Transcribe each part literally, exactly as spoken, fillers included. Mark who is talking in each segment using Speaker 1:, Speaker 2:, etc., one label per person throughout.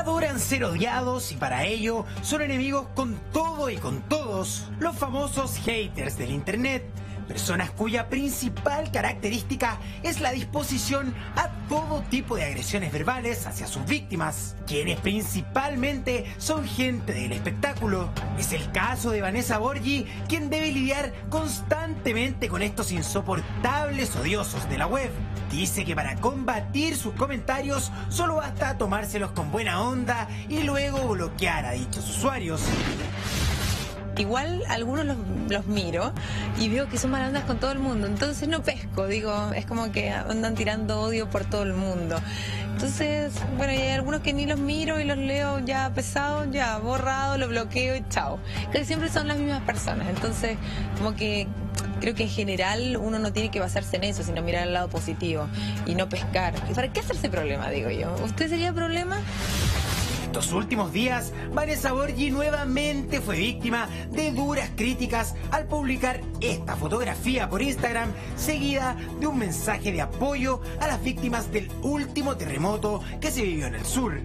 Speaker 1: adoran ser odiados y para ello son enemigos con todo y con todos. Los famosos haters del internet. Personas cuya principal característica es la disposición a todo tipo de agresiones verbales hacia sus víctimas, quienes principalmente son gente del espectáculo. Es el caso de Vanessa Borghi, quien debe lidiar constantemente con estos insoportables odiosos de la web. Dice que para combatir sus comentarios solo basta tomárselos con buena onda y luego bloquear a dichos usuarios.
Speaker 2: Igual algunos los, los miro y veo que son malas ondas con todo el mundo, entonces no pesco, digo, es como que andan tirando odio por todo el mundo. Entonces, bueno, y hay algunos que ni los miro y los leo ya pesados, ya borrado, lo bloqueo y chao. Casi siempre son las mismas personas, entonces como que creo que en general uno no tiene que basarse en eso, sino mirar el lado positivo y no pescar. ¿Para qué hacerse problema, digo yo? ¿Usted sería problema?
Speaker 1: Estos últimos días, Vanessa Borghi nuevamente fue víctima de duras críticas al publicar esta fotografía por Instagram, seguida de un mensaje de apoyo a las víctimas del último terremoto que se vivió en el sur.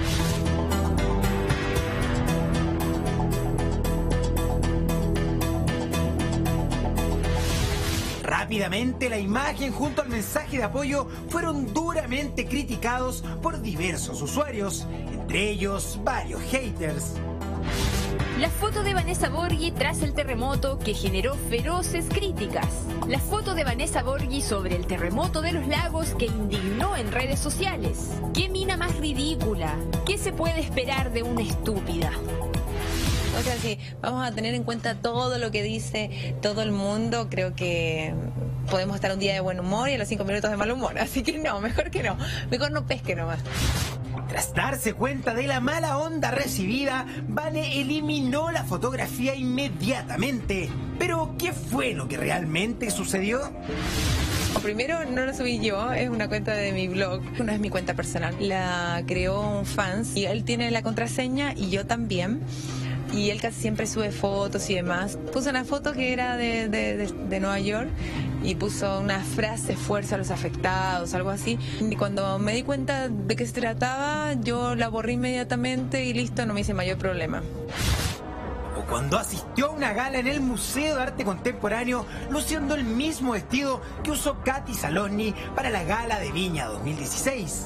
Speaker 1: Rápidamente la imagen junto al mensaje de apoyo fueron duramente criticados por diversos usuarios, entre ellos varios haters.
Speaker 3: La foto de Vanessa Borghi tras el terremoto que generó feroces críticas. La foto de Vanessa Borghi sobre el terremoto de los lagos que indignó en redes sociales. ¿Qué mina más ridícula? ¿Qué se puede esperar de una estúpida?
Speaker 2: O sea, si vamos a tener en cuenta todo lo que dice todo el mundo, creo que podemos estar un día de buen humor y a los cinco minutos de mal humor. Así que no, mejor que no. Mejor no pesque nomás.
Speaker 1: Tras darse cuenta de la mala onda recibida, Vane eliminó la fotografía inmediatamente. Pero, ¿qué fue lo que realmente sucedió?
Speaker 2: Primero, no lo subí yo, es una cuenta de mi blog, no es mi cuenta personal. La creó un fans y él tiene la contraseña y yo también. Y él casi siempre sube fotos y demás. Puso una foto que era de, de, de, de Nueva York y puso una frase, fuerza a los afectados, algo así. Y cuando me di cuenta de qué se trataba, yo la borré inmediatamente y listo, no me hice mayor problema.
Speaker 1: O cuando asistió a una gala en el Museo de Arte Contemporáneo, luciendo el mismo vestido que usó Katy Saloni para la gala de Viña dos mil dieciséis.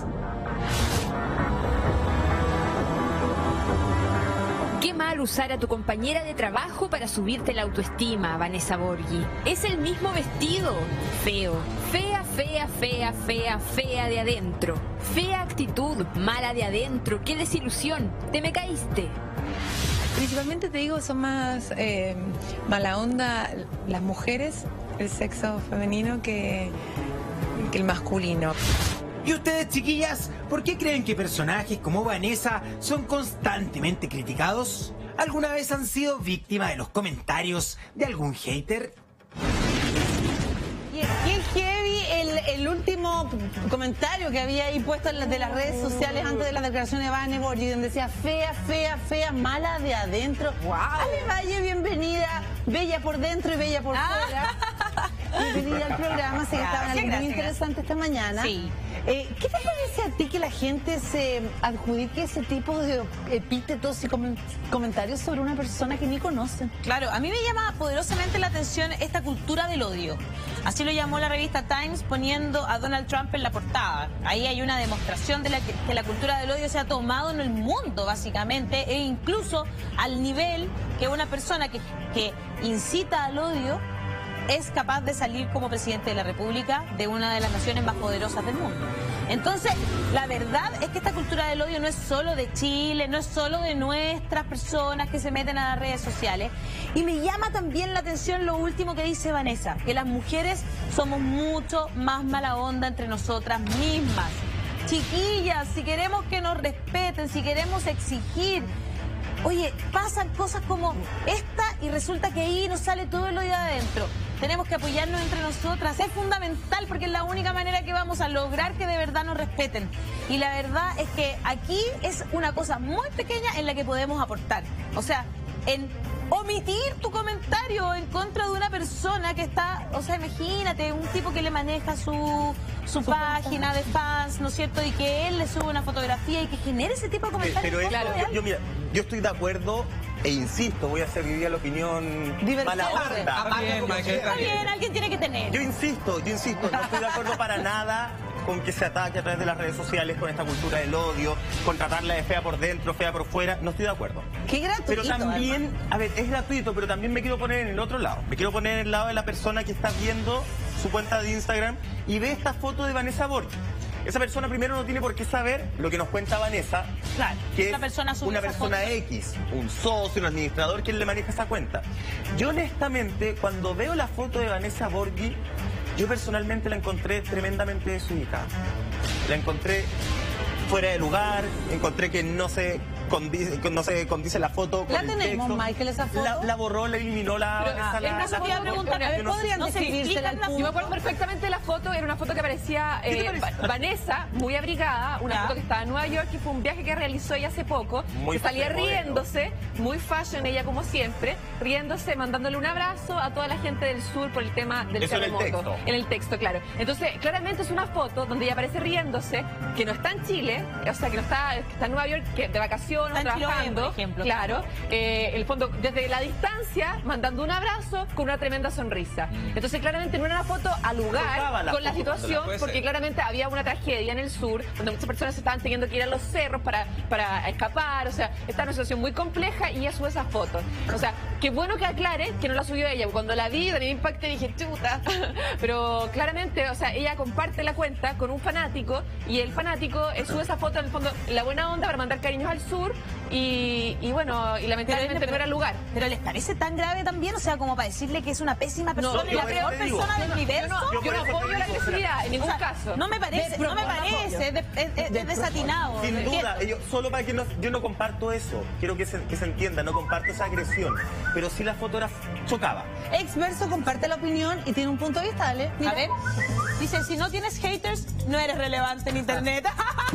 Speaker 3: Qué mal usar a tu compañera de trabajo para subirte la autoestima, Vanessa Borghi. Es el mismo vestido. Feo. Fea, fea, fea, fea, fea de adentro. Fea actitud, mala de adentro. Qué desilusión. Te me caíste.
Speaker 2: Principalmente te digo, son más eh, mala onda las mujeres, el sexo femenino, que, que el masculino.
Speaker 1: ¿Y ustedes, chiquillas, por qué creen que personajes como Vanessa son constantemente criticados? ¿Alguna vez han sido víctimas de los comentarios de algún hater?
Speaker 4: Qué heavy el, el último comentario que había ahí puesto en las de las redes sociales antes de la declaración de Vanessa Borghi, donde decía fea, fea, fea, mala de adentro. Wow. Ale Valle, bienvenida, bella por dentro y bella por
Speaker 2: ah.
Speaker 4: fuera. Bienvenida al programa, sé que estaban algo muy interesante esta mañana.
Speaker 2: Sí.
Speaker 4: Eh, ¿Qué te parece a ti que la gente se adjudique ese tipo de epítetos y com comentarios sobre una persona que ni conocen?
Speaker 5: Claro, a mí me llama poderosamente la atención esta cultura del odio. Así lo llamó la revista Times poniendo a Donald Trump en la portada. Ahí hay una demostración de la que, que la cultura del odio se ha tomado en el mundo, básicamente, e incluso al nivel que una persona que, que incita al odio es capaz de salir como presidente de la República de una de las naciones más poderosas del mundo. Entonces, la verdad es que esta cultura del odio no es solo de Chile, no es solo de nuestras personas que se meten a las redes sociales. Y me llama también la atención lo último que dice Vanessa, que las mujeres somos mucho más mala onda entre nosotras mismas. Chiquillas, si queremos que nos respeten, si queremos exigir, oye, pasan cosas como esta y resulta que ahí nos sale todo el odio de adentro. Tenemos que apoyarnos entre nosotras, es fundamental porque es la única manera que vamos a lograr que de verdad nos respeten. Y la verdad es que aquí es una cosa muy pequeña en la que podemos aportar. O sea, en omitir tu comentario en contra de una persona que está, o sea, imagínate, un tipo que le maneja su, su página de fans, ¿no es cierto? Y que él le sube una fotografía y que genere ese tipo de comentarios.
Speaker 6: Pero es,
Speaker 5: claro,
Speaker 6: yo, yo, mira, yo estoy de acuerdo e insisto, voy a hacer vivir la opinión mala onda.
Speaker 5: Está bien, está bien, alguien tiene que tener.
Speaker 6: Yo insisto, yo insisto, no estoy de acuerdo para nada con que se ataque a través de las redes sociales, con esta cultura del odio, con tratarla de fea por dentro, fea por fuera, no estoy de acuerdo.
Speaker 4: Qué gratuito.
Speaker 6: Pero también, a ver, es gratuito, pero también me quiero poner en el otro lado. Me quiero poner en el lado de la persona que está viendo su cuenta de Instagram y ve esta foto de Vanessa Borghi. Esa persona primero no tiene por qué saber lo que nos cuenta Vanessa,
Speaker 5: claro,
Speaker 6: que
Speaker 5: una
Speaker 6: es
Speaker 5: persona,
Speaker 6: una persona X, un socio, un administrador, quien le maneja esa cuenta. Yo honestamente, cuando veo la foto de Vanessa Borghi, yo personalmente la encontré tremendamente desubicada. La encontré fuera de lugar, encontré que no se condice, no se condice la foto con
Speaker 4: ¿La
Speaker 6: el
Speaker 4: tenemos,
Speaker 6: texto.
Speaker 4: Michael, esa foto?
Speaker 6: La, la borró, la eliminó, la...
Speaker 3: Pero,
Speaker 6: esa,
Speaker 3: ah,
Speaker 6: la,
Speaker 3: es una
Speaker 6: la-
Speaker 3: foto-
Speaker 4: preguntar,
Speaker 3: yo no
Speaker 4: ¿podrían
Speaker 5: no se
Speaker 4: describírsela al
Speaker 5: explican
Speaker 3: Yo me
Speaker 4: público?
Speaker 3: acuerdo perfectamente de la foto, era una foto que parecía
Speaker 6: ¿Qué te
Speaker 3: eh,
Speaker 6: parece?
Speaker 3: Va- Vanessa, muy abrigada, una
Speaker 5: Ya.
Speaker 3: foto que estaba en Nueva York, que fue un viaje que realizó ella hace poco,
Speaker 6: Muy
Speaker 3: que salía
Speaker 6: fashion modelo.
Speaker 3: riéndose, muy fashion ella como siempre, riéndose, mandándole un abrazo a toda la gente del sur por el tema del
Speaker 6: Eso en el
Speaker 3: terremoto.
Speaker 6: texto.
Speaker 3: En el texto, claro. Entonces, claramente es una foto donde ella aparece riéndose, que no está en Chile, o sea, que no está, que está en Nueva York, que de vacaciones,
Speaker 5: Está en Chiloé,
Speaker 3: trabajando,
Speaker 5: por ejemplo.
Speaker 3: claro, eh, el fondo desde la distancia, mandando un abrazo con una tremenda sonrisa. Entonces, claramente no era una foto al
Speaker 6: Tocaba
Speaker 3: lugar
Speaker 6: la
Speaker 3: con la
Speaker 6: foto,
Speaker 3: situación,
Speaker 7: puede
Speaker 3: porque
Speaker 7: ser.
Speaker 3: claramente había una tragedia en el sur, donde muchas personas se estaban teniendo que ir a los cerros para, para escapar, o sea, está en una situación muy compleja y ella sube esas fotos. O sea, qué bueno que aclare que no la subió ella. Cuando la vi, de mi impacto dije, chuta. Pero claramente, o sea, ella comparte la cuenta con un fanático y el fanático eh, sube esa foto en el fondo, la buena onda para mandar cariños al sur y, y bueno, y lamentablemente
Speaker 5: Pero-
Speaker 3: no era el lugar.
Speaker 5: Pero ¿les parece tan grave también? O sea, como para decirle que es una pésima persona,
Speaker 3: No,
Speaker 5: y la
Speaker 3: yo
Speaker 5: peor
Speaker 6: te digo.
Speaker 5: persona del
Speaker 3: Yo
Speaker 5: universo.
Speaker 3: no,
Speaker 6: Yo
Speaker 3: yo
Speaker 6: por
Speaker 3: no
Speaker 6: eso te
Speaker 3: apoyo la
Speaker 6: digo,
Speaker 3: agresividad en ningún
Speaker 5: O sea,
Speaker 3: caso.
Speaker 5: No me parece, no me parece, es, de- es- es- es desatinado.
Speaker 6: Sin
Speaker 5: ¿Me
Speaker 6: duda,
Speaker 5: entiendes?
Speaker 6: ellos, solo para que no, yo no comparto eso, quiero que se, que se entienda, no comparto esa agresión, pero sí la foto era chocaba.
Speaker 4: Exverso comparte la opinión y tiene un punto de vista, dale. Mira.
Speaker 5: A ver, dice, si no tienes haters, no eres relevante en internet.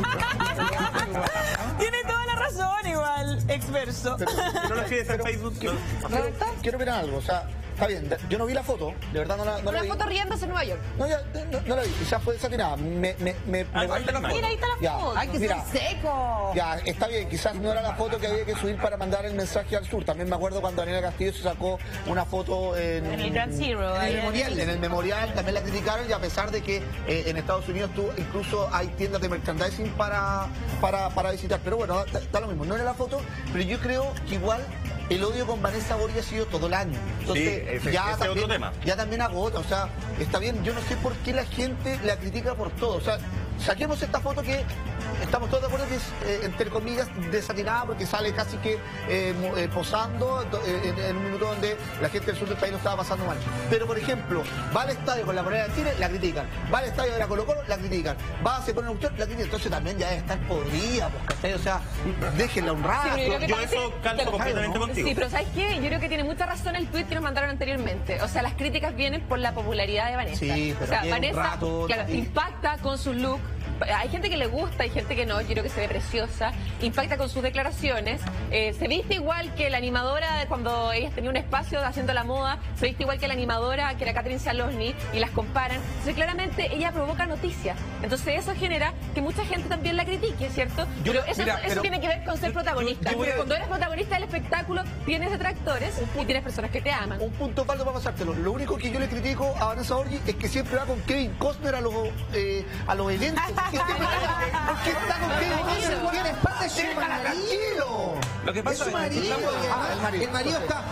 Speaker 5: Tiene toda la razón igual, exverso.
Speaker 6: No lo escribes en Facebook, no.
Speaker 8: Quiero, quiero opinar algo, o sea, está bien, de- yo no vi la foto, de verdad no la, no la
Speaker 3: Una
Speaker 8: vi.
Speaker 3: foto riéndose en Nueva York.
Speaker 8: No, ya, no, no la vi, quizás fue desatinada. Me, me, me,
Speaker 6: Ah,
Speaker 8: me-
Speaker 6: ahí está la foto.
Speaker 5: Mira, ahí está la
Speaker 8: Ya.
Speaker 5: foto.
Speaker 4: Hay que
Speaker 8: Mira.
Speaker 4: ser seco.
Speaker 8: Ya, está bien, quizás no era la foto que había que subir para mandar el mensaje al sur. También me acuerdo cuando Daniela Castillo se sacó una foto en,
Speaker 5: En el Ground Zero,
Speaker 8: En
Speaker 5: ahí
Speaker 8: el
Speaker 5: en-
Speaker 8: memorial, en el memorial también la criticaron y a pesar de que eh, en Estados Unidos tú, incluso hay tiendas de merchandising para, para, para visitar. Pero bueno, da, da lo mismo, no era la foto, pero yo creo que igual el odio con Vanessa Borghi ha sido todo el año. Entonces,
Speaker 6: Sí, ese- ese es
Speaker 8: también,
Speaker 6: otro tema.
Speaker 8: ya también agota, o sea, está bien, yo no sé por qué la gente la critica por todo. O sea, saquemos esta foto que estamos todos de acuerdo que es, eh, entre comillas, desatinada porque sale casi que eh, mo- eh, posando eh, en, en un minuto donde la gente del sur del país lo estaba pasando mal. Pero, por ejemplo, va al estadio con la moneda de Chile, la critican. Va al estadio de la Colo Colo, la critican. Va, se pone una cuestión, la critican. Entonces también ya debe estar podrida, pues, ¿cachai? O sea, déjenla un rato.
Speaker 3: Sí, pero yo creo que
Speaker 6: Yo
Speaker 3: también
Speaker 6: eso
Speaker 3: se-
Speaker 6: calzo
Speaker 3: te-
Speaker 6: completamente
Speaker 8: ¿no?
Speaker 6: contigo.
Speaker 3: Sí, pero ¿sabes qué? Yo creo que tiene mucha razón el tuit que nos mandaron anteriormente. O sea, las críticas vienen por la popularidad de Vanessa.
Speaker 8: Sí, pero
Speaker 3: o sea,
Speaker 8: tiene un
Speaker 3: Vanessa,
Speaker 8: rato,
Speaker 3: claro,
Speaker 8: sí.
Speaker 3: impacta con su look. Hay gente que le gusta, hay gente que no, yo creo que se ve preciosa, impacta con sus declaraciones, eh, se viste igual que la animadora de cuando ella tenía un espacio haciendo la moda, se viste igual que la animadora que era Catherine Salosny y las comparan. Entonces claramente ella provoca noticias, entonces eso genera que mucha gente también la critique, ¿cierto?
Speaker 7: Yo-
Speaker 3: pero eso,
Speaker 7: mira,
Speaker 3: eso
Speaker 7: pero-
Speaker 3: tiene que ver con ser
Speaker 7: yo-
Speaker 3: protagonista.
Speaker 7: yo voy a-
Speaker 3: Cuando eres protagonista del espectáculo tienes detractores y tienes personas que te aman.
Speaker 8: Un punto falso para pasártelo. Lo único que yo le critico a Vanessa Borghi es que siempre va con Kevin Costner a los, eh, a los eventos. ¿Qué ¿Por qué está con Kevin Costner?
Speaker 1: ¿Quién es parte de su
Speaker 8: Déjala
Speaker 1: marido?
Speaker 8: tranquilo.
Speaker 7: Lo que pasa
Speaker 1: Es su
Speaker 7: es que
Speaker 1: marido.
Speaker 7: estamos-
Speaker 8: Ah, el marido.
Speaker 1: El marido está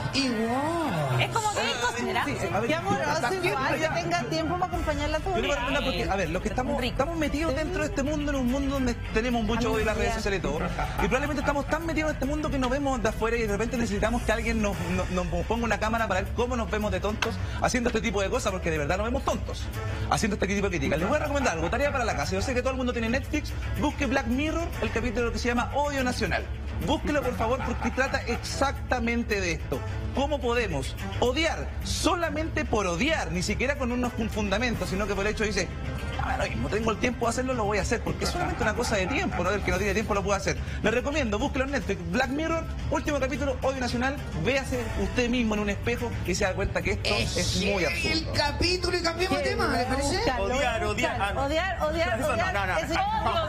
Speaker 1: igual.
Speaker 5: Es como que Costner, ¿ah?
Speaker 7: Sí, a ver,
Speaker 4: Qué amoroso
Speaker 7: también,
Speaker 4: igual,
Speaker 7: ya-
Speaker 4: que tenga tiempo para acompañarla a tu
Speaker 7: Yo le voy a responder porque, a ver, los que estamos, estamos metidos dentro de este mundo, en un mundo donde tenemos mucho odio en las redes sociales y todo, y probablemente estamos tan metidos en este mundo que nos vemos de afuera y de repente necesitamos que alguien nos, nos, nos ponga una cámara para ver cómo nos vemos de tontos haciendo este tipo de cosas, porque de verdad nos vemos tontos haciendo este tipo de críticas. Les voy a recomendar algo, tarea para la casa. Yo sé que todo el mundo tiene Netflix, busque Black Mirror, el capítulo que se llama Odio Nacional. búsquelo por favor porque trata exactamente de esto. ¿Cómo podemos odiar solamente por odiar, ni siquiera con unos fundamentos, sino que por el hecho dice, ah, no, no tengo el tiempo de hacerlo, lo voy a hacer, porque es solamente una cosa de tiempo, ¿no? El que no tiene tiempo lo puede hacer. Les recomiendo, búsquelo en Netflix, Black Mirror, último capítulo, Odio Nacional, véase usted mismo en un espejo y se da cuenta que esto es, es muy absurdo.
Speaker 1: El capítulo y cambiamos de tema, ¿le parece?
Speaker 6: Odiar, odiar. Ah, no.
Speaker 4: Odiar, odiar,
Speaker 6: Eso no,
Speaker 4: odiar.
Speaker 6: no, no.
Speaker 4: Ese-
Speaker 6: No,